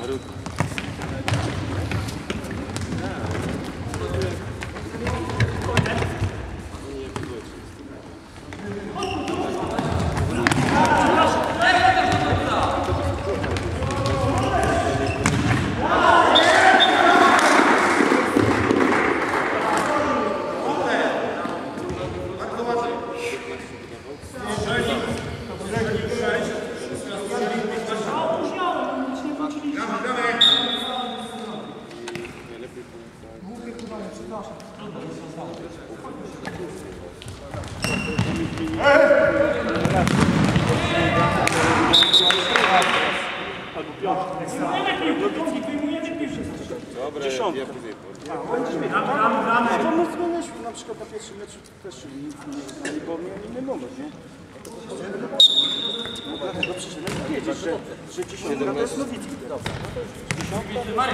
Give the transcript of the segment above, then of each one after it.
Na przykład na pierwszym meczu też nic nie wyznali, bo nie mogą, nie? No dlatego przyszedłem wiedzieć, że dziesiątka to jest Nowicki teraz. Marek,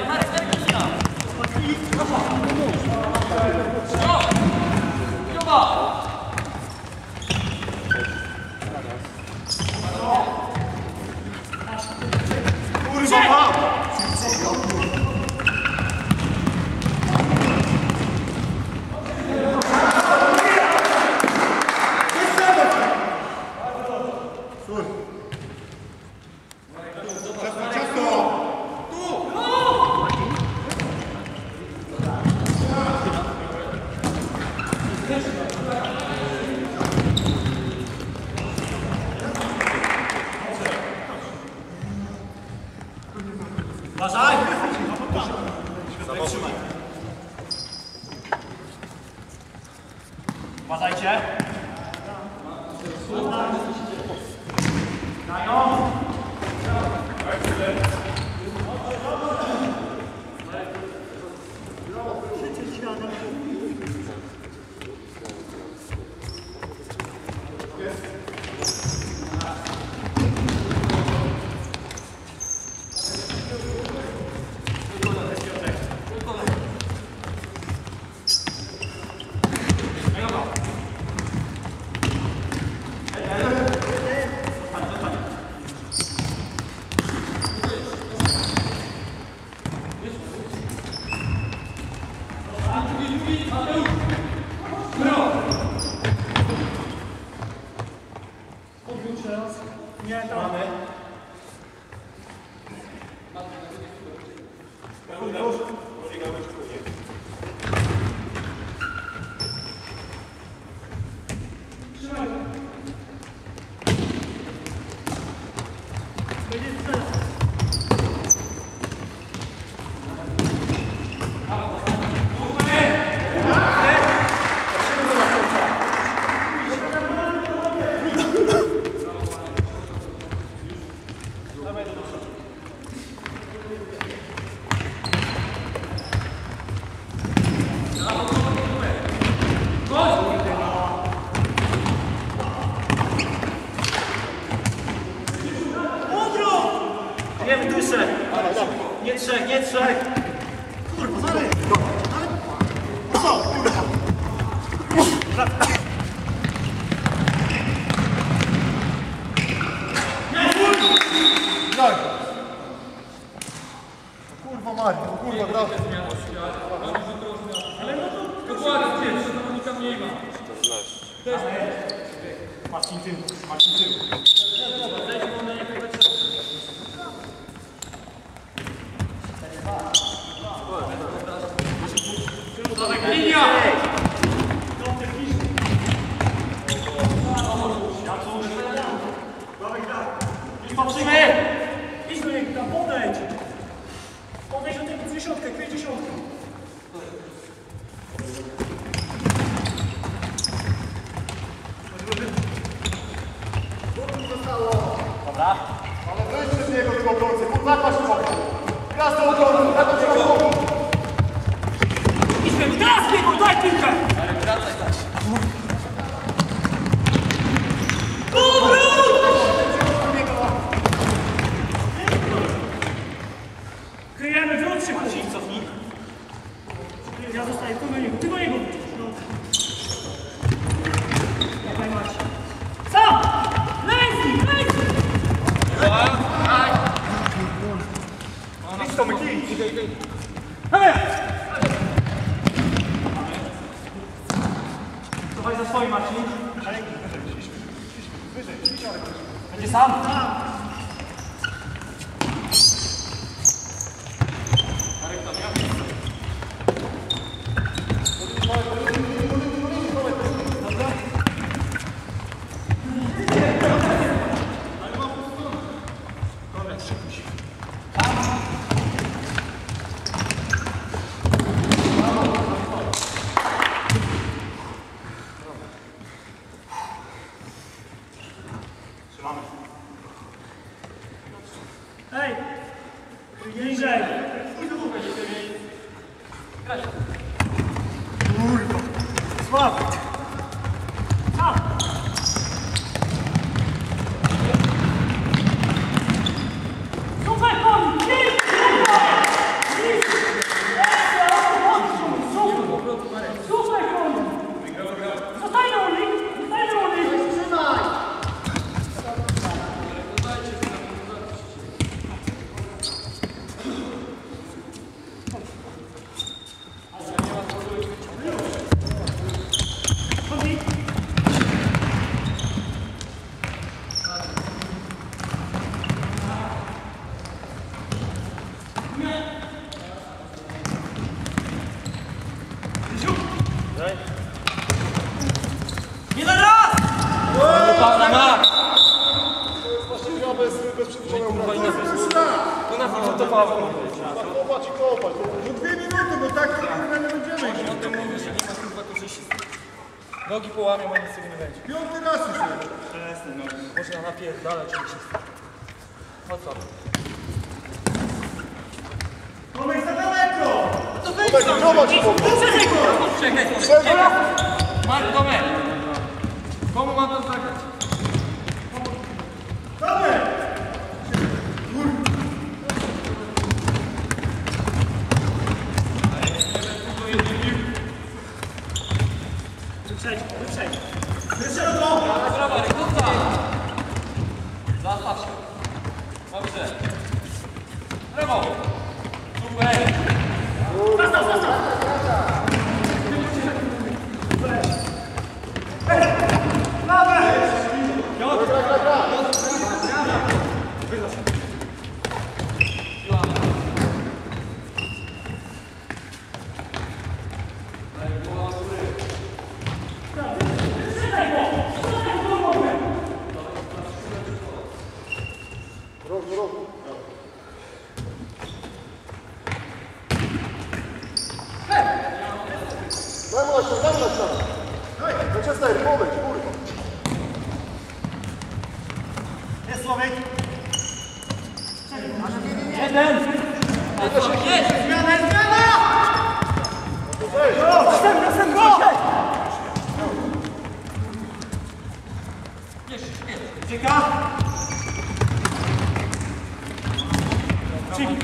Uważajcie. Nie trzech! Kurwa, dalej! No co, kurwa? Kurwa Mario, kurwa brawo. Ale no to dokładnie, pierwszy, tonika mniej ma. To jest Marcin tył. Linia! Patrzymy! Idź do niego, tam podejdź! Podejdź do tego dziesiątkę, kryj dziesiątkę. Dobra. Ale weź z niego tego obrońcy, kurwa, patrz w oku. Raz do obrony, raz do obrony. Idźmy, teraz niego, daj piłkę! Ale wracaj tak. Kryjemy, wróć się! Marcin, cofnij. Ja zostaję, ty do niego. Dawaj Marcin. Co? Lejzy! Tomek, idź! Dawaj za swoim, Marcin. Będzie sam? Hej! Bliżej! Kurwa! Słaby! Super, koń! Super, koń! Zostań na ulicy! Zostań na ulicy! Trzymaj! Jeden raz! Pana ma! Właściwie bez przybliżenia obrazu. To na pewno to Paweł. Kopać i kopać. No 2 minuty, bo tak to nie będziemy. O tym mówisz, że nie ma kurwa korzyści. Nogi połamią, a nic z tego nie będzie. 5. raz już jest. Można napierdalać oczywiście. O co? Tomek, za daleko! To Tomek, zobacz, Czekaj, Mark, Tomek! Komu mam to zagrać? Tomek! Wyprzedź, wyprzedź! Wyprzedź go! Brawa, Rykuta! Zastaw się. Dobrze. Brawo! Super! Zastaw, zastaw! Daj mu na ścianę. Manchester, podejdź, kurwa. Jest Słowik! Jeden! Jest! Zmiana, zmiana! Następny, Ucieka! Przyjmij!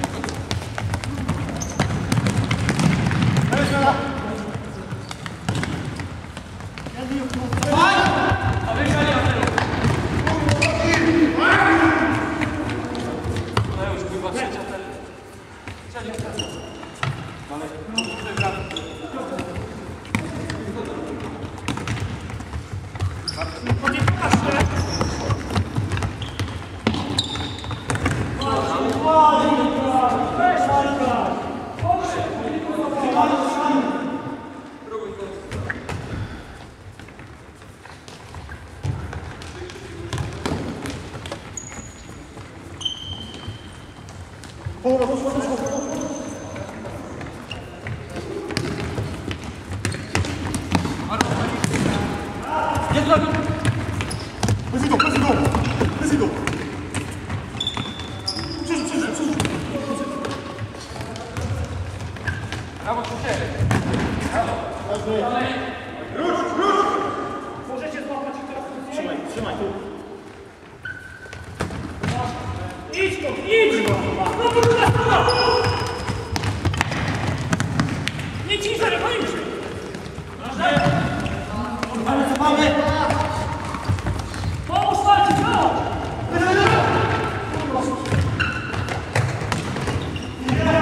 Nie zrobił! Bez jego. Przeżył. Brawo, Krzysiek! Możecie złapać i teraz... Trzymaj tu. Idź tu, idź! No kurwa! Nie ciszej, nie boisz się! Ale co mamy? Pomóż walczyć, no!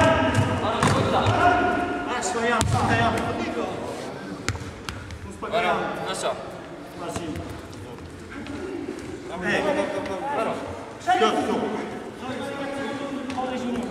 strzał. Marcin. Podejdź do niego.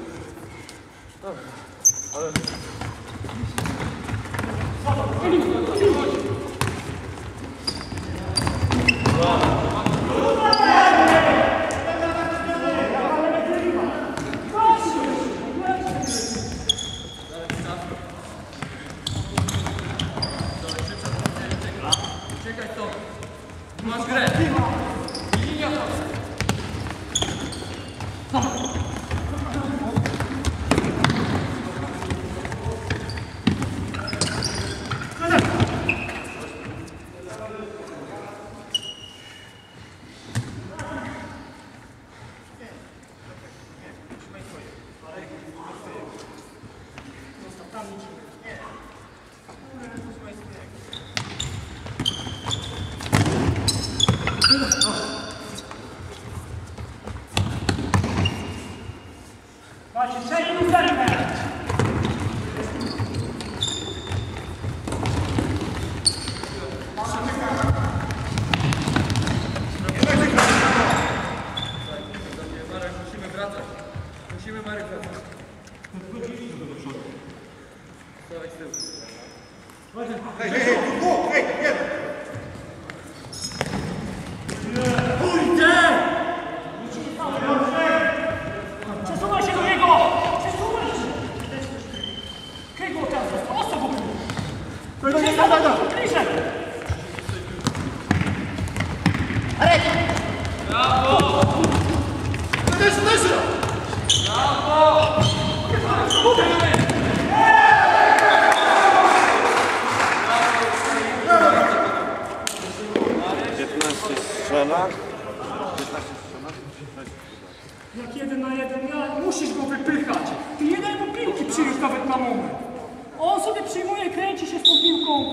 Czekaj to. Masz grę. Linia chodź. Marcin, przejdzie mu zerwę. Marek, musimy wracać. Musimy Marek wracać. Dawaj z tyłu. Przesuwaj się do niego! Przesuwaj się! Kryj go teraz, ostro go kryj! Bliżej! Jak 1 na 1, musisz go wypychać. Ty nie daj mu piłki przyjąć nawet na moment. On sobie przyjmuje, kręci się z tą piłką.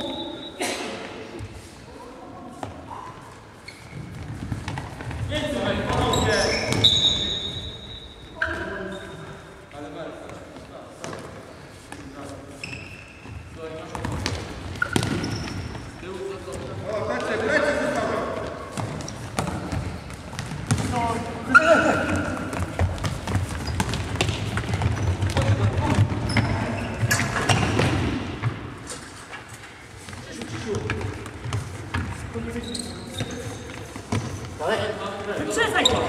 Wyprzedzaj go!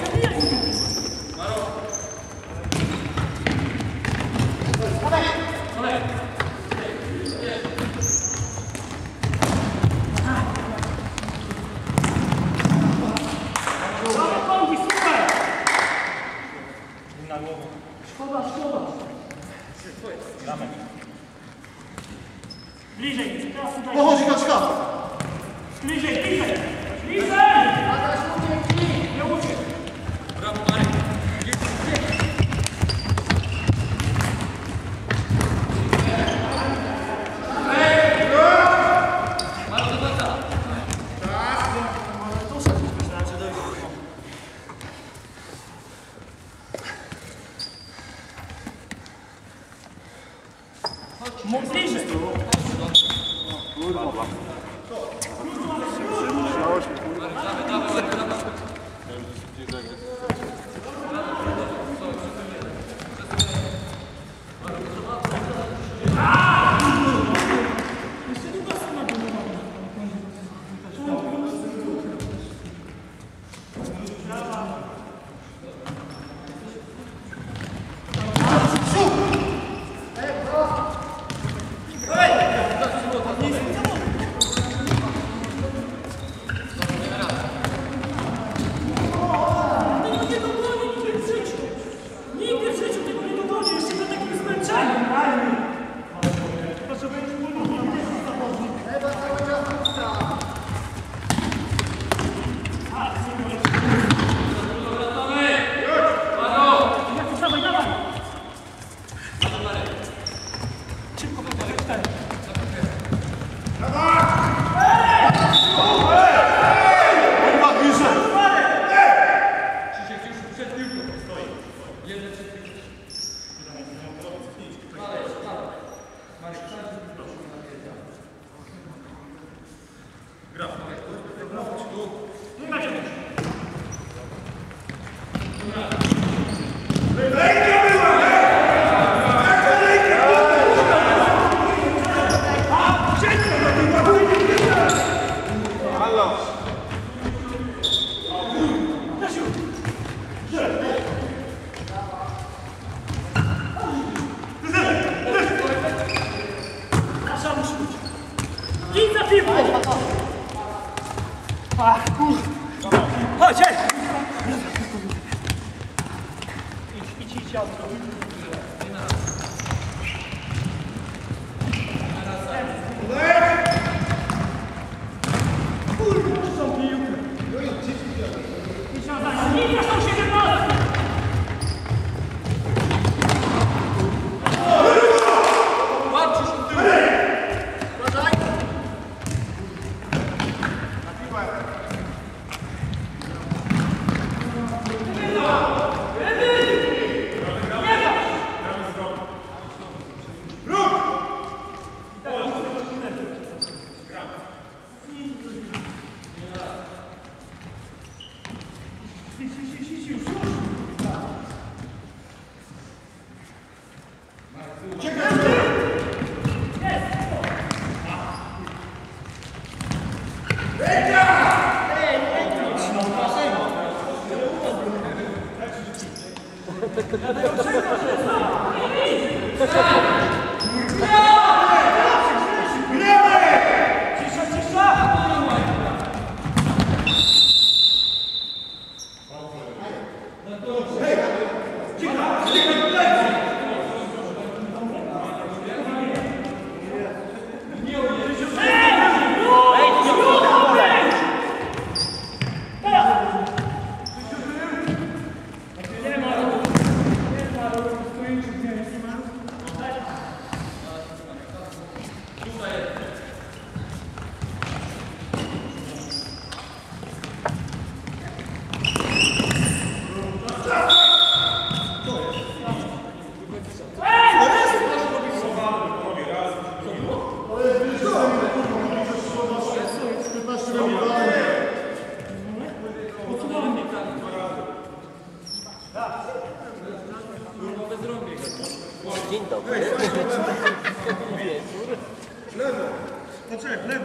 Szkoda. Bliżej, teraz tutaj. Pochodzi kaczka! Bliżej! Nie uciekł. Brawo Marek. Marek do końca. Bliżej! Ach, kurwa. Chodź, Idź, ja zrobię. Kurwa, są piłkę. Idź na zadanie. Nie, ja są 17. Dzień dobry. Lewo. Poczekaj, lewo.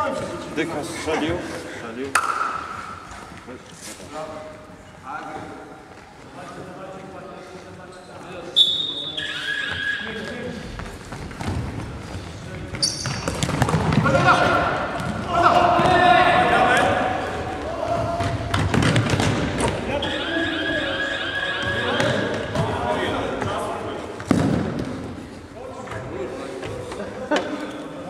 Dycha strzelił.